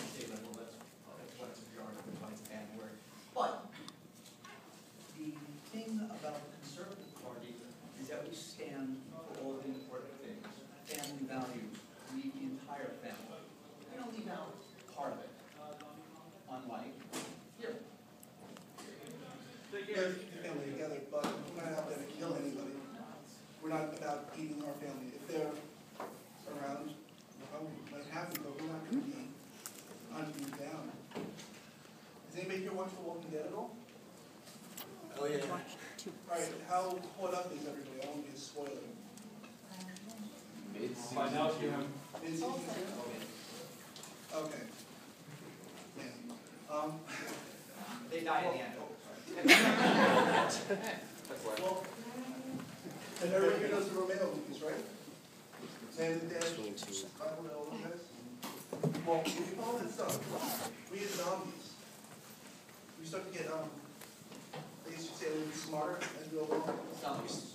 state level, that's what it's a pejorative, that's why it's a bad word. But the thing about the Conservative Party is that we stand for all of the important things. Family values, leave the entire family. We don't leave out part of it. Unlike here. Let's keep the family together, but we're not out there to kill anybody. We're not about eating our family. If they're around, like happy, but we're not going to be hunting them down. Does anybody here watch The Walking Dead at all? Oh yeah. Alright, how caught up is everybody? I won't be a spoiler. By now you have. Mid-season two? Okay. Yeah. They die at the end. Well, and everybody here knows the Romeo movies, right? Man and Dad, Bible, all those guys? Well, if you follow that stuff, we as zombies, we start to get, I guess you'd say a little bit smarter as we go along. Zombies.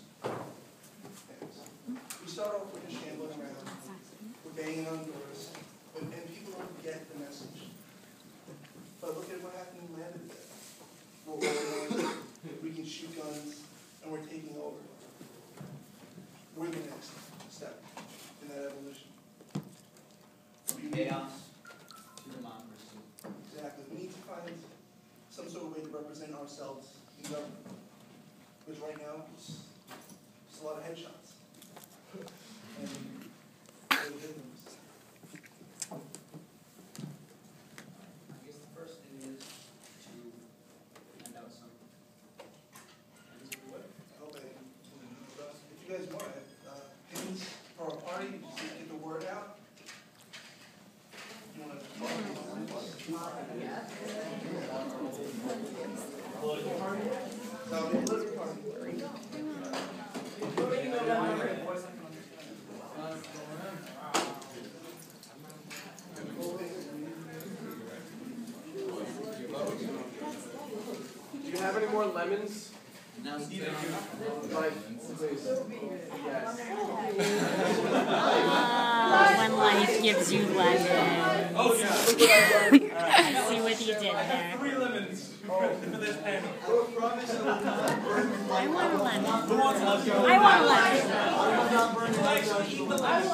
We start off with just shambling around, we're banging on doors, and people don't get the message. But look at what happened in Land of the Dead. We're organized, we can shoot guns, and we're taking over. We're the next step in that evolution. From chaos to democracy. Exactly. We need to find some sort of way to represent ourselves in government. Because right now, it's just a lot of headshots. And very good ones. I guess the first thing is to hand out some pens if you would. I hope I can do the best. If you guys want it, pins for our party, just get the word out. You want to political party? So, political party. Do you have any more lemons? Now, Steve, Like, please. Yes. When life gives you lemons. Oh yeah. I see what you did there. 3 lemons for this pen. I want a lemon. Who wants lemons? I want a lemon. Actually, eat the lemons.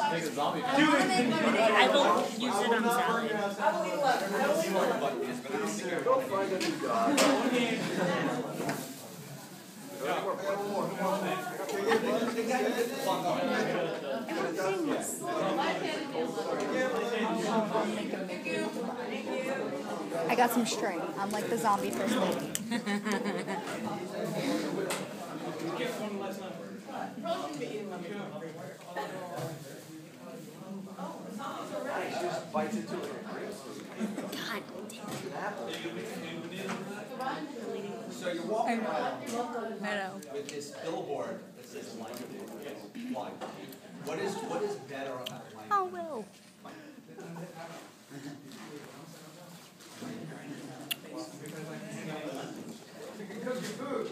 I will use it on salad. I will eat 11. I will eat 11. Go find a new dog. I got some string. I'm like the zombie first lady. Just bites into it. God so you're walking around with this billboard that says life. Why? What is better about life? Oh, Will. Cook your food.